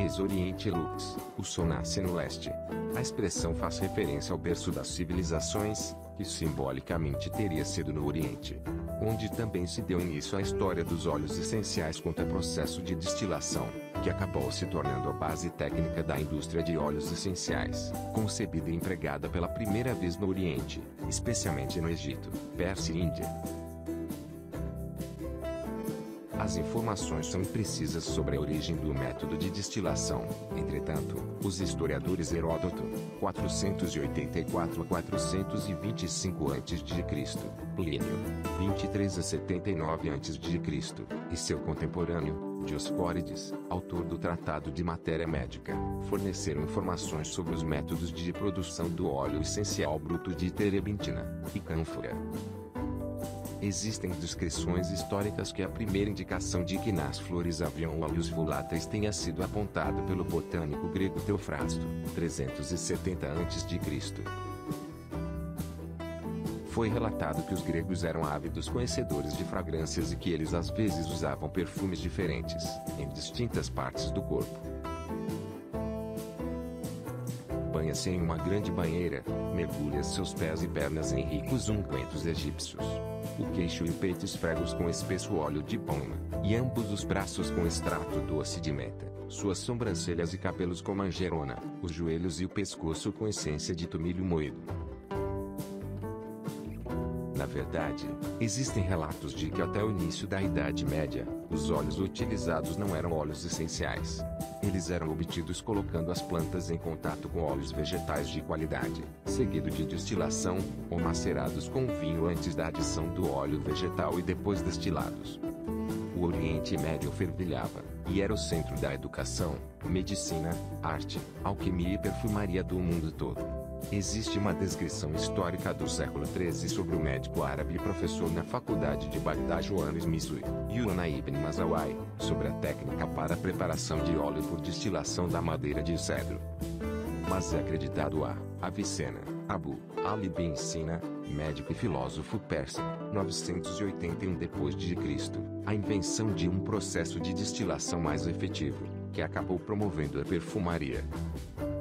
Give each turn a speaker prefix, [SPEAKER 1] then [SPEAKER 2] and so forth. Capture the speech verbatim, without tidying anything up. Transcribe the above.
[SPEAKER 1] Ex Oriente Lux, o sol nasce no leste. A expressão faz referência ao berço das civilizações, que simbolicamente teria sido no Oriente, onde também se deu início à história dos óleos essenciais quanto ao processo de destilação, que acabou se tornando a base técnica da indústria de óleos essenciais, concebida e empregada pela primeira vez no Oriente, especialmente no Egito, Pérsia e Índia. As informações são imprecisas sobre a origem do método de destilação. Entretanto, os historiadores Heródoto, quatrocentos e oitenta e quatro a quatrocentos e vinte e cinco antes de Cristo, Plínio, vinte e três a setenta e nove antes de Cristo, e seu contemporâneo, Dioscórides, autor do Tratado de Matéria Médica, forneceram informações sobre os métodos de produção do óleo essencial bruto de terebintina e cânfora. Existem descrições históricas que a primeira indicação de que nas flores haviam óleos voláteis tenha sido apontado pelo botânico grego Teofrasto, trezentos e setenta antes de Cristo. Foi relatado que os gregos eram ávidos conhecedores de fragrâncias e que eles às vezes usavam perfumes diferentes, em distintas partes do corpo. Banha-se em uma grande banheira, mergulha seus pés e pernas em ricos ungüentos egípcios. O queixo e o peito esfregos com espesso óleo de palma, e ambos os braços com extrato doce de menta, suas sobrancelhas e cabelos com manjerona, os joelhos e o pescoço com essência de tomilho moído. Na verdade, existem relatos de que até o início da Idade Média, os óleos utilizados não eram óleos essenciais. Eles eram obtidos colocando as plantas em contato com óleos vegetais de qualidade, seguido de destilação, ou macerados com vinho antes da adição do óleo vegetal e depois destilados. O Oriente Médio fervilhava, e era o centro da educação, medicina, arte, alquimia e perfumaria do mundo todo. Existe uma descrição histórica do século treze sobre o médico árabe e professor na faculdade de Bagdá Johannes Misui, Yuna ibn Mazawai, sobre a técnica para a preparação de óleo por destilação da madeira de cedro. Mas é acreditado a Avicena, Abu Ali bin Sina, médico e filósofo persa, novecentos e oitenta e um depois de Cristo, a invenção de um processo de destilação mais efetivo, que acabou promovendo a perfumaria.